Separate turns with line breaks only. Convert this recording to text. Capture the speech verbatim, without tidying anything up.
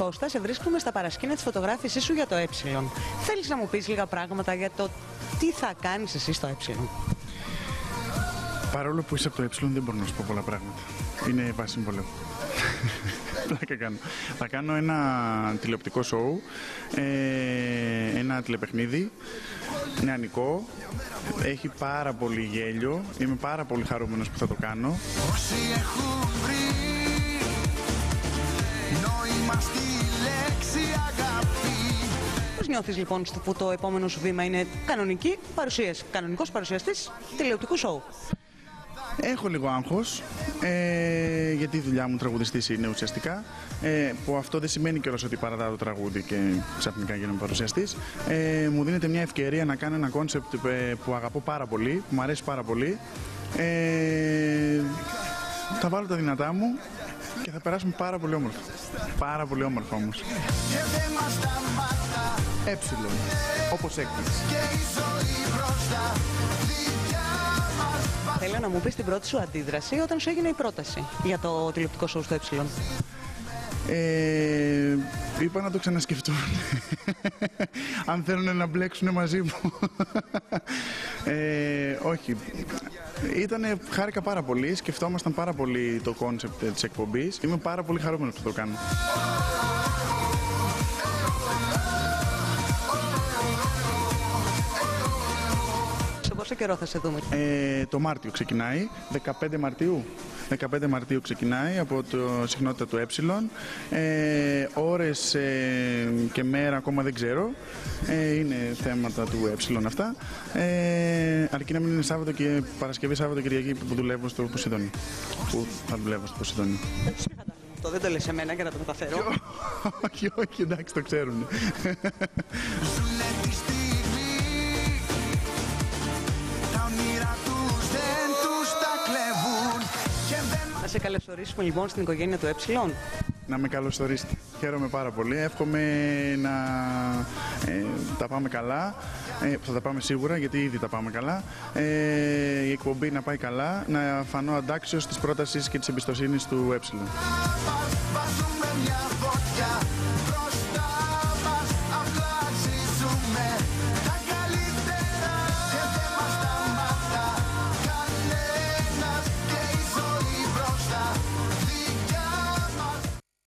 Κώστα, σε βρίσκουμε στα παρασκήνια της φωτογράφησής σου για το Ε. Θέλεις να μου πεις λίγα πράγματα για το τι θα κάνεις εσύ στο Ε?
Παρόλο που είσαι από το Ε, δεν μπορώ να σου πω πολλά πράγματα. Είναι βάση συμβολέου. Πλάκα κάνω. Θα κάνω ένα τηλεοπτικό σοου, ε, ένα τηλεπαιχνίδι, νεανικό. Έχει πάρα πολύ γέλιο. Είμαι πάρα πολύ χαρούμενος που θα το κάνω.
Όσοι έχουν βρει νόημα στη λέξη αγάπη.
Πώς νιώθεις λοιπόν στο που το επόμενο σου βήμα είναι κανονική παρουσίαση, κανονικός παρουσιαστής τηλεοπτικού σοου?
Έχω λίγο άγχος, ε, γιατί η δουλειά μου τραγουδιστής είναι ουσιαστικά, ε, που αυτό δεν σημαίνει κιόλας ότι παρατάω το τραγούδι και ξαφνικά γίνομαι παρουσιαστής. Ε, μου δίνεται μια ευκαιρία να κάνω ένα κόνσεπτ που αγαπώ πάρα πολύ, που μου αρέσει πάρα πολύ. Ε, θα βάλω τα δυνατά μου και θα περάσουμε πάρα πολύ όμορφα. Πάρα πολύ όμορφα όμως. Έψιλον, όπως έκπληξη.
Θέλω να μου πεις την πρώτη σου αντίδραση όταν σου έγινε η πρόταση για το τηλεοπτικό σοου στο Ε.
Ε, είπα να το ξανασκεφτούν. Αν θέλουν να μπλέξουν μαζί μου. ε, όχι. Ήτανε, χάρηκα πάρα πολύ, σκεφτόμασταν πάρα πολύ το κόνσεπτ της εκπομπής. Είμαι πάρα πολύ χαρούμενος που το κάνω.
Πόσο καιρό θα σε δούμε?
Ε, το Μάρτιο ξεκινάει, δεκαπέντε Μαρτίου. δεκαπέντε Μαρτίου ξεκινάει από το συχνότητα του Ε. Ε, ώρες ε, και μέρα ακόμα δεν ξέρω. Ε, είναι θέματα του Ε αυτά. Ε, αρκεί να μην είναι Σάββατο και Παρασκευή, Σάββατο, Κυριακή που δουλεύω στο Ποσειδόνι. Που θα δουλεύω στο Ποσειδόνι.
Αυτό δεν το λες σε μένα για να το μεταφέρω.
Όχι, όχι, εντάξει, το ξέρουν.
Να σε καλωσορίσουμε λοιπόν στην οικογένεια του Ε.
Να με καλωσορίσετε. Χαίρομαι πάρα πολύ. Εύχομαι να ε, τα πάμε καλά. Ε, θα τα πάμε σίγουρα, γιατί ήδη τα πάμε καλά. Ε, η εκπομπή να πάει καλά. Να φανώ αντάξιος της πρότασης και της εμπιστοσύνης του Ε.